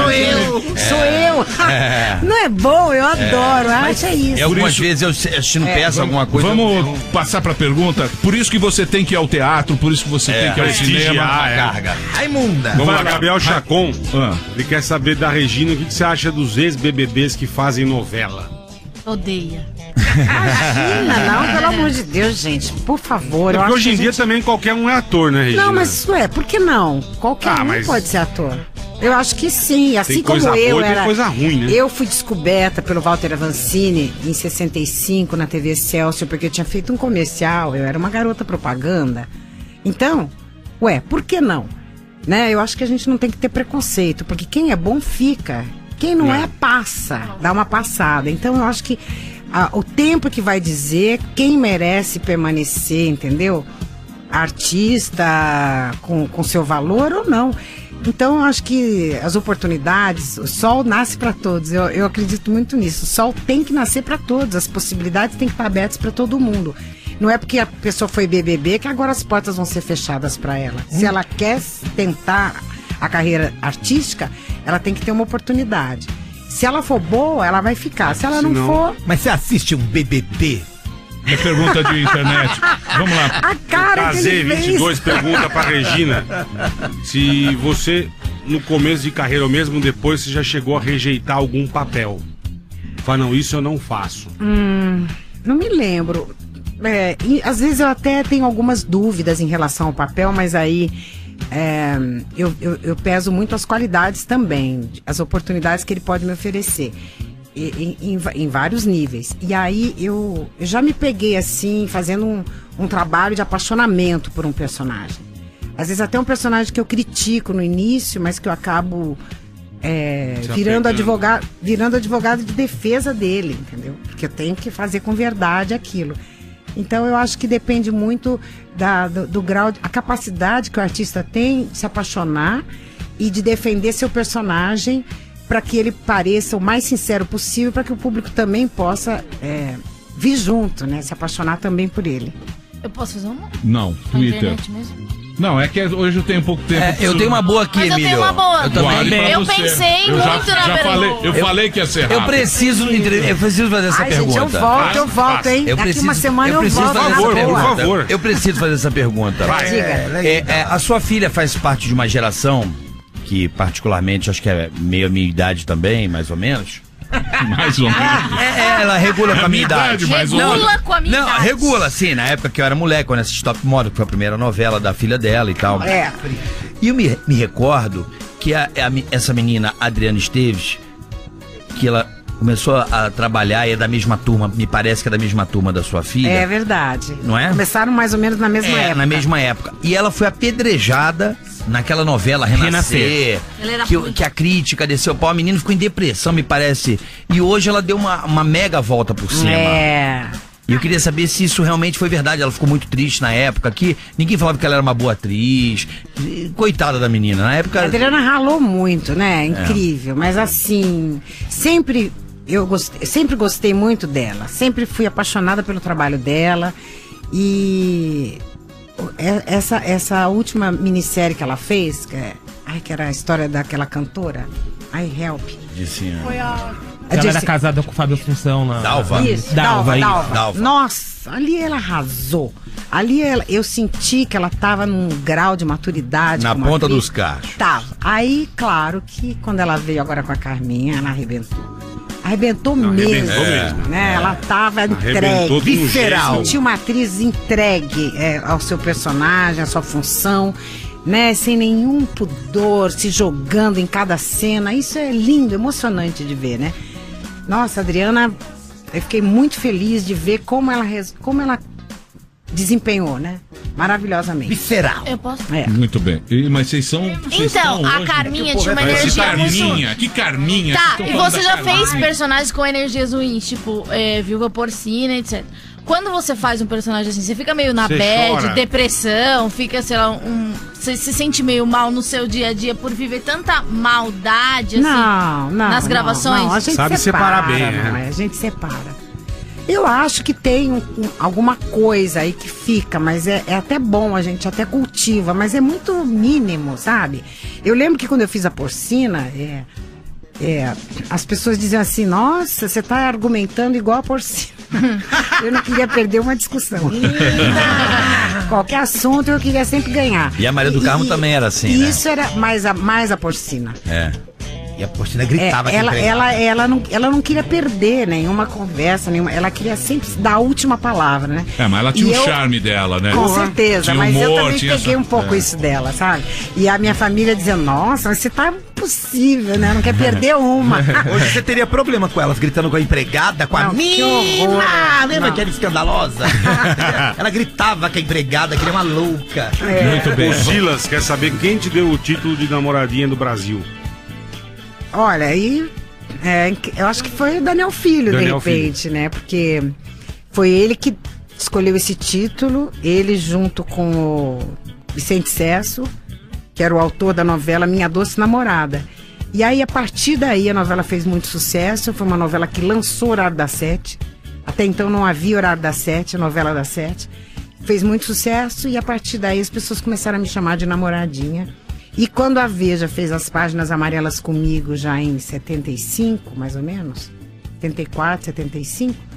eu. Não é bom, eu adoro, acho é isso. Algumas vezes eu assistindo peça, alguma coisa. Vamos passar pra pergunta. Por isso que você tem que ir ao teatro, por isso que você tem que ir ao cinema. Carga. Raimunda. Vamos lá, Gabriel Chacon. Ele quer saber da Regina, o que você acha dos ex-BBBs que fazem novela? Odeia. Imagina, não, pelo amor de Deus, gente, por favor. Porque hoje em dia também qualquer um é ator, né, Regina? Não, mas isso por que não? Qualquer um pode ser ator. Eu acho que sim, assim como eu era. Tem coisa ruim, né? Eu fui descoberta pelo Walter Avancini em 65 na TV Excelsior, porque eu tinha feito um comercial, eu era uma garota propaganda. Então, por que não? Né? Eu acho que a gente não tem que ter preconceito, porque quem é bom fica. Quem não passa, dá uma passada. Então eu acho que o tempo que vai dizer quem merece permanecer, entendeu? Artista com seu valor ou não. Então eu acho que as oportunidades, o sol nasce para todos. Eu acredito muito nisso. O sol tem que nascer para todos. As possibilidades têm que estar abertas para todo mundo. Não é porque a pessoa foi BBB que agora as portas vão ser fechadas para ela. Se ela quer tentar a carreira artística, ela tem que ter uma oportunidade. Se ela for boa, ela vai ficar. Se ela não for... Mas você assiste um BBB? É pergunta de internet. Vamos lá. A cara que ele fez. KZ22 pergunta pra Regina se você, no começo de carreira ou mesmo depois, você já chegou a rejeitar algum papel. Fala, não, isso eu não faço. Não me lembro. Às vezes eu até tenho algumas dúvidas em relação ao papel, mas aí eu peso muito as qualidades também, as oportunidades que ele pode me oferecer. Em vários níveis. E aí eu já me peguei assim, fazendo um trabalho de apaixonamento por um personagem. Às vezes até um personagem que eu critico no início, mas que eu acabo virando advogado de defesa dele, entendeu? Porque eu tenho que fazer com verdade aquilo. Então eu acho que depende muito do grau, a capacidade que o artista tem de se apaixonar e de defender seu personagem para que ele pareça o mais sincero possível, para que o público também possa vir junto, né? Se apaixonar também por ele. Eu posso fazer uma? Não, Twitter. Não, é que hoje eu tenho pouco tempo. Eu tenho uma boa aqui, Emílio. Eu tenho uma boa. Eu também. Eu pensei muito na pergunta. Eu falei que ia ser rápido. Eu preciso fazer essa pergunta. Gente, eu volto, hein? Daqui uma semana eu volto. Por favor. Eu preciso fazer essa pergunta. A sua filha faz parte de uma geração que particularmente, acho que é meio a minha idade também, mais ou menos. Mais ou menos. Ela regula com a minha idade. Regula com a minha idade. Não, regula, sim. Na época que eu era moleque, quando assisti Top Model, que foi a primeira novela da filha dela e tal. E eu me recordo que essa menina, Adriana Esteves, que ela começou a trabalhar e é da mesma turma, me parece que é da mesma turma da sua filha. É verdade. Não é? Começaram mais ou menos na mesma época. Na mesma época. E ela foi apedrejada naquela novela Renascer. Que a crítica desceu o pau, a menina ficou em depressão, me parece. E hoje ela deu uma mega volta por cima. E eu queria saber se isso realmente foi verdade. Ela ficou muito triste na época, que ninguém falava que ela era uma boa atriz. Coitada da menina. Na época... A Adriana ralou muito, né? Incrível. Mas assim, sempre gostei muito dela. Sempre fui apaixonada pelo trabalho dela. E essa última minissérie que ela fez, que era a história daquela cantora, Help. Foi ela era casada com o Fábio Assunção lá. Dalva. Isso, Dalva. Nossa, ali ela arrasou. Ali eu senti que ela tava num grau de maturidade. Na ponta dos cachos. Tava. Aí, claro que quando ela veio agora com a Carminha, ela arrebentou. Arrebentou mesmo, né? Ela tava entregue, visceral. Tinha uma atriz entregue ao seu personagem, à sua função, né? Sem nenhum pudor, se jogando em cada cena. Isso é lindo, emocionante de ver, né? Nossa, Adriana, eu fiquei muito feliz de ver como ela desempenhou, né? Maravilhosamente. Visceral. Eu posso? Muito bem. Mas vocês são... Então, a Carminha tinha uma energia muito... Que Carminha? Tá, e você já fez personagens com energias ruins, tipo Viúva Porcina, etc. Quando você faz um personagem assim, você fica meio na bad, depressão, fica, sei lá, você se sente meio mal no seu dia a dia por viver tanta maldade, assim, nas gravações? Não, a gente sabe separar bem, né? A gente separa. Eu acho que tem alguma coisa aí que fica, mas é até bom, a gente até cultiva, mas é muito mínimo, sabe? Eu lembro que quando eu fiz a Porcina, as pessoas diziam assim, nossa, você tá argumentando igual a Porcina. Eu não queria perder uma discussão. Qualquer assunto eu queria sempre ganhar. E a Maria do Carmo também era assim, né? Isso era mais a Porcina. E a Porcina gritava. Ela não queria perder nenhuma conversa, ela queria sempre dar a última palavra, né? Mas ela tinha o charme dela, né? Com certeza, tinha mas humor, eu também peguei um pouco isso dela, sabe? E a minha família dizia, nossa, mas você tá impossível, né? Não quer perder uma. Hoje você teria problema com elas, gritando com a empregada, com a mina! Lembra que era escandalosa? Ela gritava com a empregada, que era uma louca. Muito bem. O Silas quer saber quem te deu o título de namoradinha do Brasil. Olha, aí eu acho que foi o Daniel Filho, de repente, né? Porque foi ele que escolheu esse título, ele junto com o Vicente Cesso, que era o autor da novela Minha Doce Namorada. E aí, a partir daí, a novela fez muito sucesso, foi uma novela que lançou Horário das 7. Até então não havia Horário das 7, a novela das 7. Fez muito sucesso e a partir daí as pessoas começaram a me chamar de namoradinha. E quando a Veja fez as páginas amarelas comigo, já em 75, mais ou menos, 74, 75,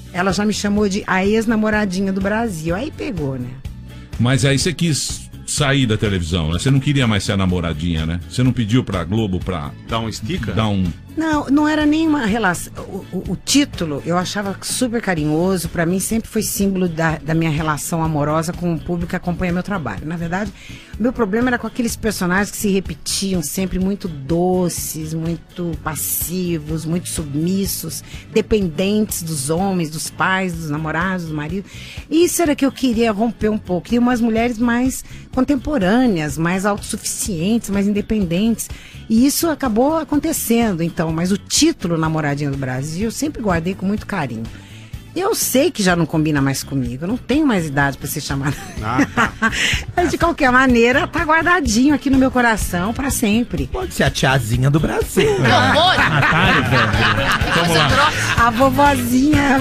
ela já me chamou de a ex-namoradinha do Brasil. Aí pegou, né? Mas aí você quis sair da televisão, né? Você não queria mais ser a namoradinha, né? Você não pediu pra Globo pra... Dar um estica? Dar um... Não era nenhuma relação. O título eu achava super carinhoso. Pra mim sempre foi símbolo da minha relação amorosa com o público que acompanha meu trabalho. Na verdade, o meu problema era com aqueles personagens que se repetiam, sempre muito doces, muito passivos, muito submissos, dependentes dos homens, dos pais, dos namorados, dos maridos. E isso era que eu queria romper um pouco. Queria umas mulheres mais contemporâneas, mais autossuficientes, mais independentes. E isso acabou acontecendo, então. Mas o título Namoradinha do Brasil eu sempre guardei com muito carinho. Eu sei que já não combina mais comigo, eu não tenho mais idade para ser chamada. Mas de qualquer maneira, tá guardadinho aqui no meu coração para sempre. Pode ser a tiazinha do Brasil. Vamos lá. A vovozinha.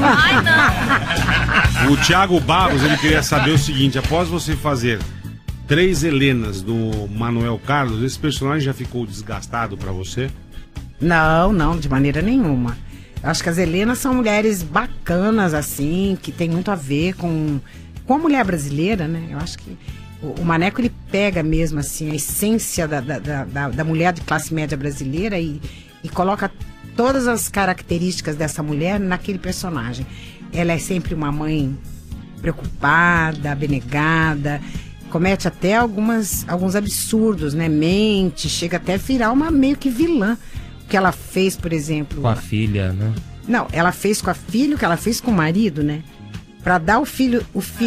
O Thiago Barros, ele queria saber o seguinte: após você fazer 3 Helenas do Manuel Carlos, esse personagem já ficou desgastado pra você? Não, de maneira nenhuma. Eu acho que as Helenas são mulheres bacanas, assim, que tem muito a ver com a mulher brasileira, né? Eu acho que o Maneco, ele pega mesmo, assim, a essência da mulher de classe média brasileira e coloca todas as características dessa mulher naquele personagem. Ela é sempre uma mãe preocupada, abnegada, comete até alguns absurdos, né? Mente, chega até a virar uma meio que vilã. O que ela fez, por exemplo... Com a filha, né? Não, ela fez com a filha o que ela fez com o marido, né? Pra dar o filho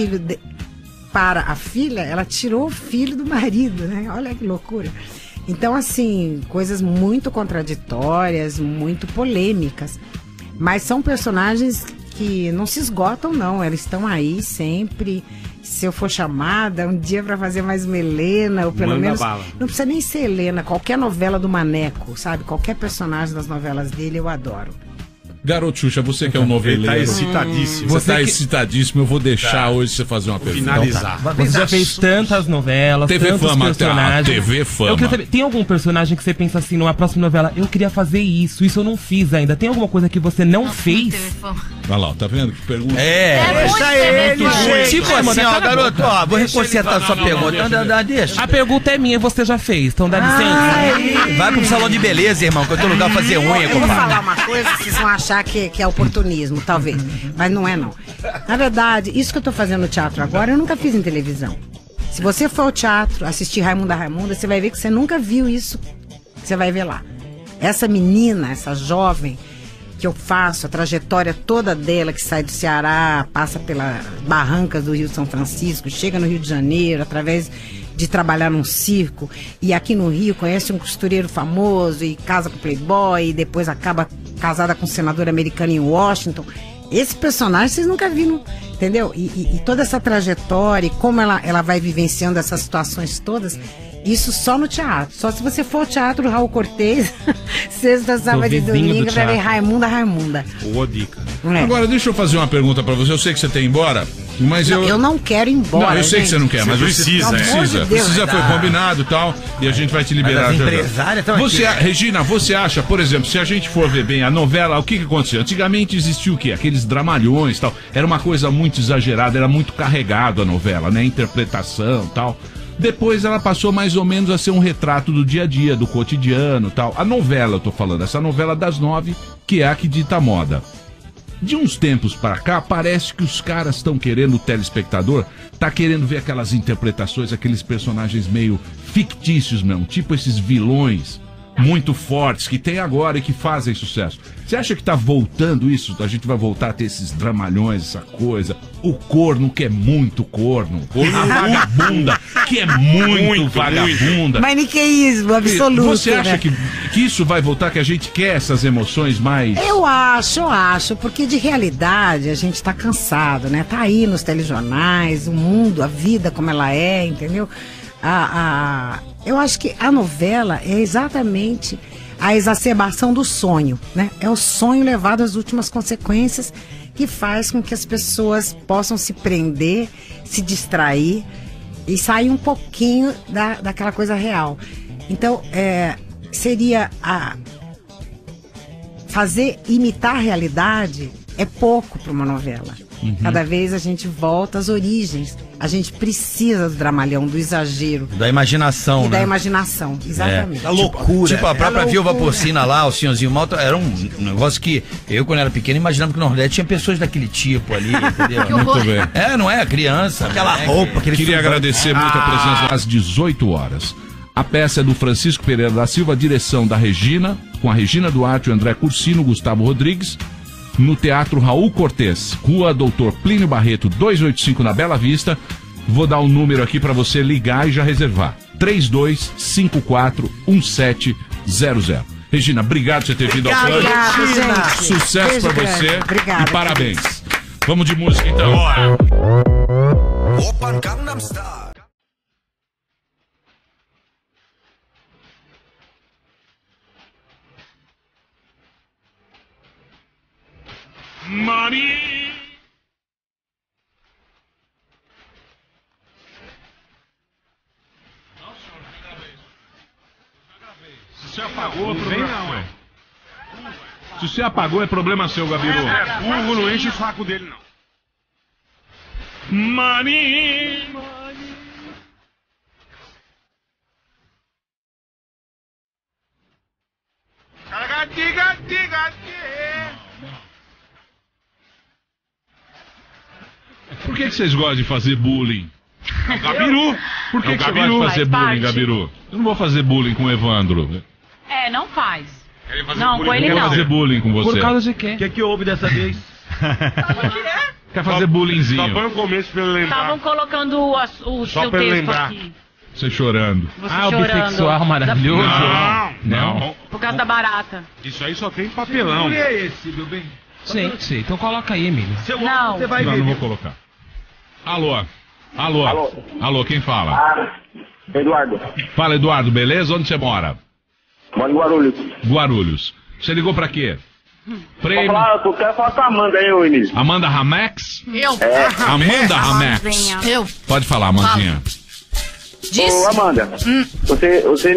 para a filha, ela tirou o filho do marido, né? Olha que loucura. Então, assim, coisas muito contraditórias, muito polêmicas. Mas são personagens que não se esgotam, não. Elas estão aí sempre. Se eu for chamada um dia pra fazer mais uma Helena, ou pelo menos... bala. Não precisa nem ser Helena, qualquer novela do Maneco, sabe? Qualquer personagem das novelas dele eu adoro. Garoto Xuxa, você que é um noveleiro. Ele tá excitadíssimo. Você tá excitadíssimo, eu vou deixar hoje você fazer uma pergunta. Finalizar. Você já fez tantas novelas, TV tantos Fama, personagens. TV Fama. Eu queria saber, tem algum personagem que você pensa assim, numa próxima novela, eu queria fazer isso eu não fiz ainda. Tem alguma coisa que você não fez? Olha lá, tá vendo que pergunta? Deixa ele, gente. Tipo assim, ó, garoto, ó, vou reconsertar a sua pergunta. Deixa. A pergunta é minha e você já fez, então dá licença. Vai pro salão de beleza, irmão, que eu tô no lugar pra fazer unha, Eu vou compadre. falar uma coisa que vocês vão achar que é oportunismo, talvez. Mas não é, não. Na verdade, isso que eu tô fazendo no teatro agora, eu nunca fiz em televisão. Se você for ao teatro, assistir Raimunda Raimunda, você vai ver que você nunca viu isso. Você vai ver lá. Essa menina, essa jovem que eu faço, a trajetória toda dela, que sai do Ceará, passa pelas barrancas do Rio de São Francisco, chega no Rio de Janeiro, através de trabalhar num circo, e aqui no Rio conhece um costureiro famoso e casa com o playboy, e depois acaba casada com um senador americano em Washington. Esse personagem vocês nunca viram, entendeu? E toda essa trajetória, e como ela vai vivenciando essas situações todas, isso só no teatro. Só se você for ao teatro do Raul Cortez, sexta, sábado e domingo, vai ver Raimunda. Boa dica. Agora, deixa eu fazer uma pergunta pra você. Eu sei que você tem que ir embora, mas eu não quero ir embora. Não, eu sei que você não quer, mas precisa. Precisa, foi combinado e tal, e a gente vai te liberar. Você, Regina, você acha, por exemplo, se a gente for ver bem a novela, o que aconteceu? Antigamente existia o quê? Aqueles dramalhões e tal. Era uma coisa muito exagerada, era muito carregado a novela, né? Interpretação e tal. Depois ela passou mais ou menos a ser um retrato do dia a dia, do cotidiano e tal. A novela, eu tô falando, essa novela das 9, que é a que dita moda. De uns tempos pra cá, parece que os caras estão querendo, o telespectador tá querendo ver aquelas interpretações, aqueles personagens meio fictícios mesmo, tipo esses vilões muito fortes que tem agora e que fazem sucesso. Você acha que tá voltando isso? A gente vai voltar a ter esses dramalhões, essa coisa. O corno, que é muito corno. A vagabunda, que é muito vagabunda. Maniqueísmo absoluto. Você acha que isso vai voltar, que a gente quer essas emoções mais... Eu acho, porque de realidade a gente tá cansado, né? Tá aí nos telejornais, o mundo, a vida como ela é, entendeu? Eu acho que a novela é exatamente a exacerbação do sonho, né? É o sonho levado às últimas consequências que faz com que as pessoas possam se prender, se distrair e sair um pouquinho daquela coisa real. Então, seria imitar a realidade é pouco para uma novela. Cada vez a gente volta às origens. A gente precisa do dramalhão, do exagero. Da imaginação, E da né? imaginação, exatamente. Da loucura. Tipo, a própria Viúva Porcina lá, o Senhorzinho Malta, era um negócio que eu, quando era pequeno, imaginava que no Nordeste tinha pessoas daquele tipo ali, entendeu? Muito bem. É, não é? Criança. Aquela roupa, aquele Queria agradecer muito a presença às 18 horas. A peça é do Francisco Pereira da Silva, direção da Regina, com a Regina Duarte, o André Cursino, Gustavo Rodrigues, no Teatro Raul Cortez, Rua Doutor Plínio Barreto, 285, na Bela Vista. Vou dar um número aqui para você ligar e já reservar. 32541700. Regina, obrigado por você ter vindo ao plano. Sucesso para você. Obrigada, e parabéns. Vamos de música então. Open Gangnam Style. Money! Se você apagou, problema não, é. Se você apagou, é problema seu, Gabiru. Burro, não enche o saco dele, não. Money! Por que vocês gostam de fazer bullying? É o Gabiru. Por que É o você gosta Gabiru. de fazer Faz bullying, parte. Gabiru? Eu não vou fazer bullying com o Evandro. Não faz. Querem fazer Não, bullying com ele Eu não. quero fazer bullying com você. Por causa de quê? O que houve dessa vez? Quer fazer bullyingzinho. Só põe o começo pra ele lembrar. Estavam colocando o Só seu pra ele texto lembrar. aqui. Você chorando. Você Ah, o chorando. bissexual maravilhoso. Não. Por causa da barata. Isso aí só tem papelão. O que é esse, meu bem? Sei. Então coloca aí, Emílio. Não. Você vai Não, ver. não vou colocar. Alô? Alô, quem fala? Eduardo. Fala, Eduardo, beleza? Onde você mora? Moro em Guarulhos. Guarulhos. Você ligou pra quê? Prêmio. Eu quero falar com a Amanda aí, ô Inês. Amanda Ramex? Eu. Amanda Ramex. Eu. Pode falar, Amandinha. Diz. Ô, Amanda, você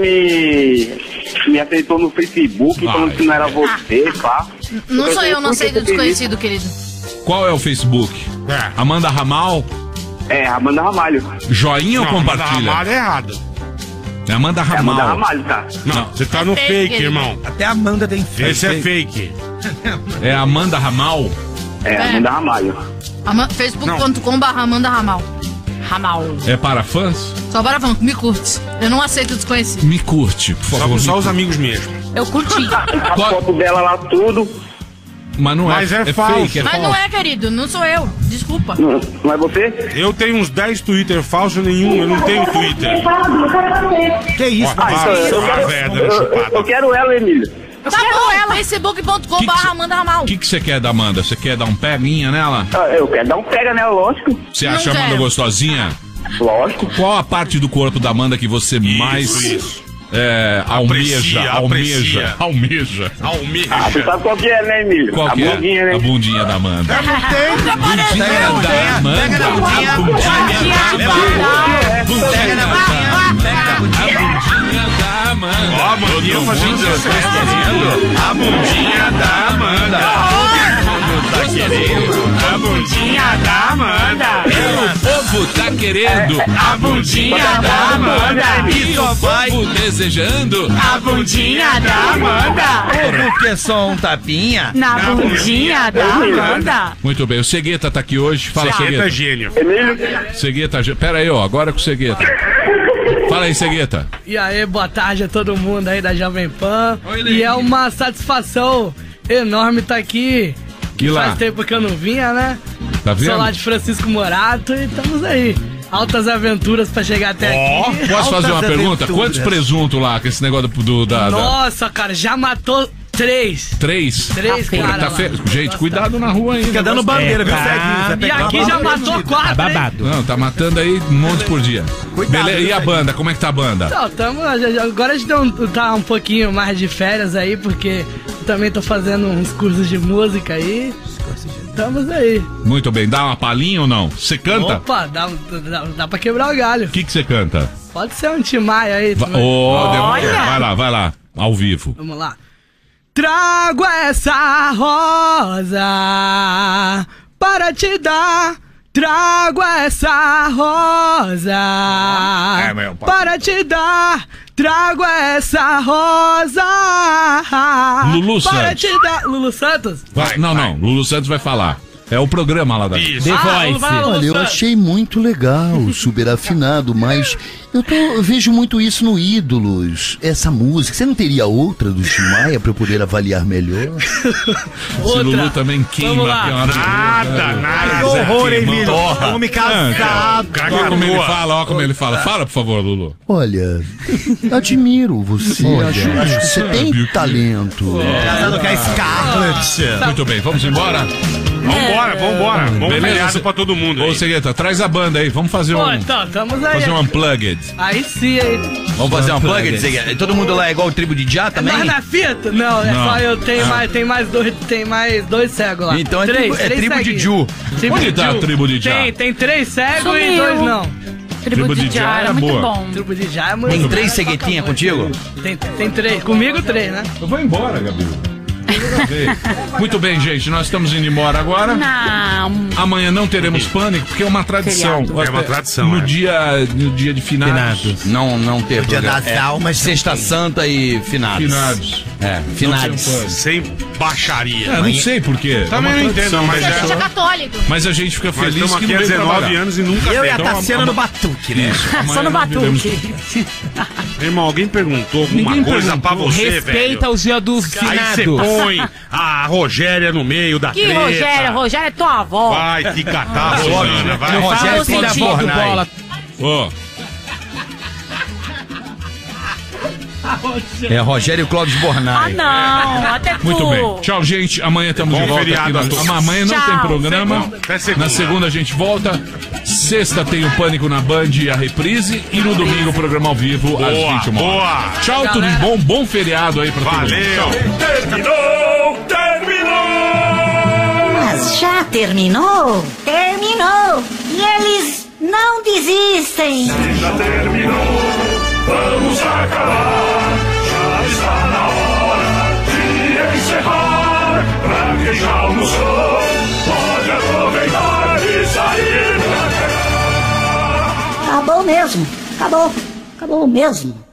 me aceitou no Facebook, falando que não era você, pá. Não sou eu, não Por que aceito você fez desconhecido, querido. Qual é o Facebook? Amanda Ramal? É, Amanda Ramalho. Joinha ou compartilha? Ramalho é errado. É Amanda Ramal. Amanda Ramalho, tá? Não, você tá no fake, irmão. Até a Amanda tem fake. Esse é fake. É Amanda Ramal? É, Amanda Ramalho. Facebook.com/barra Amanda Ramal. Ramal. É para fãs? Só para fã, me curte. Eu não aceito desconhecido. Me curte, por favor. Só os amigos mesmo. Eu curti. A foto dela lá, tudo. Mas não Mas é falso. fake, é Mas falso. não é, querido, não sou eu. Desculpa. Não é você? Eu tenho uns 10 Twitter falsos, nenhum, eu não tenho Twitter. Que isso? Ó, então eu quero ela, Emílio. Tá bom, ela. Facebook.com/barra Amanda Ramal. O que você quer da Amanda? Você quer dar um peguinha nela? Eu quero dar um pega nela, lógico. Você acha a Amanda gostosinha? Lógico. Qual a parte do corpo da Amanda que você mais almeja? Almeja. Ah, você sabe qual que é, né, Emílio? Qual a que é? bundinha, né? A bundinha da Amanda. Bundinha da Amanda. A bundinha da Amanda. Ó, a Amandinha fazendo sucesso. A bundinha da Amanda. Tá querendo a bundinha da Amanda. O povo tá querendo a bundinha da Amanda. E o povo desejando a bundinha da Amanda. Porque só um tapinha na bundinha da Amanda. Muito bem, o Cegueta tá aqui hoje. Fala, Cegueta. Gênio. Cegueta, pera aí, ó, agora com o Cegueta. Fala aí, Cegueta. E aí, boa tarde a todo mundo aí da Jovem Pan. E é uma satisfação enorme estar aqui. Que lá? Faz tempo que eu não vinha, né? Tá vendo? Sou lá de Francisco Morato e estamos aí. Altas aventuras pra chegar até aqui. Posso fazer uma pergunta? Quantos presuntos lá, com esse negócio da... Nossa, cara, já matou 3. 3? 3, cara. Gente, cuidado na rua aí. Fica dando bandeira, viu, E aqui já matou 4. Babado. Não, tá matando aí um monte por dia. Cuidado, Beleza, e a banda? Como é que tá a banda? Então, agora a gente tá um pouquinho mais de férias aí, porque eu também tô fazendo uns cursos de música aí. Estamos aí. Muito bem, dá uma palhinha ou não? Você canta? Opa, dá pra quebrar o galho. O que você canta? Pode ser um Tim Maia aí. Vai lá, ao vivo. Vamos lá. trago essa rosa para te dar. Trago essa rosa para te dar. Trago essa rosa Lulu para Santos. te dar. Lulu Santos? Não. Lulu Santos vai falar. É o programa lá da The Voice. Olha, eu achei muito legal, super afinado, mas eu vejo muito isso no Ídolos, essa música. Você não teria outra do Tim Maia pra eu poder avaliar melhor? Esse Lulu também queima. Que horror, hein, Lilo? Homem casado. Olha como ele fala. Fala, por favor, Lulu. Olha, admiro você. Acho que você tem talento. Casado com a Scarlett. Muito bem, vamos embora? Vambora. Bom feriado pra todo mundo. Ô, Segueta, traz a banda aí. Vamos fazer um. Então, estamos aí. Fazer um unplugged. Aí sim, aí. Vamos fazer um unplugged, Segueta? Todo mundo lá é igual o Tribo de Já também? Mas na fita? Não, é só eu. Tem mais dois cegos lá. Então é três Tribo de Ju. Onde tá a Tribo de Já? Tem 3 cegos e 2 não. Tribo de Já era muito bom. Tribo de Já é muito Tem bom. 3 ceguetinhas contigo? Tem 3. Comigo 3, né? Eu vou embora, Gabi. Muito bem, gente, nós estamos indo embora agora. Não. Amanhã não teremos pânico, porque é uma tradição. É uma tradição. No dia de finados. Não ter Dia programa. das almas. Sexta Santa e finados. Finados. Finados. Sem baixaria. Não sei por quê. Também não entendo, mas Você é católico. Mas a gente fica Nós feliz estamos que aqui não há veio 19 trabalhar. anos e nunca Eu e a Então, Tassiana no batuque, né? Isso, Só amanhã no nós viremos- batuque. Irmão, alguém perguntou alguma Ninguém coisa pra perguntou. você, Respeita velho. os dias dos Aí você finados. põe a Rogéria no meio da Que treta. Rogéria é tua avó. Vai te catar, Rogéria. Vai. Não fala Rogério o sentido, Bornai. bola. Ó, É Rogério Clóvis Bornai. Não, até tu. muito bem. Tchau, gente. Amanhã estamos Bom de volta feriado a aqui. todos. Amanhã não Tchau. tem programa. Até segunda. Na segunda a gente volta. Sexta tem o Pânico na Band e a reprise. E no domingo o programa ao vivo às 21 horas. Boa. Tchau, tudo de bom. Bom feriado aí pra todo mundo. Valeu. Tchau. Mas já terminou? Terminou! E eles não desistem! Já terminou, vamos acabar. Já está na hora de encerrar. Pra quem já almoçou, pode aproveitar e sair pra cá. Acabou mesmo! Acabou! Acabou mesmo!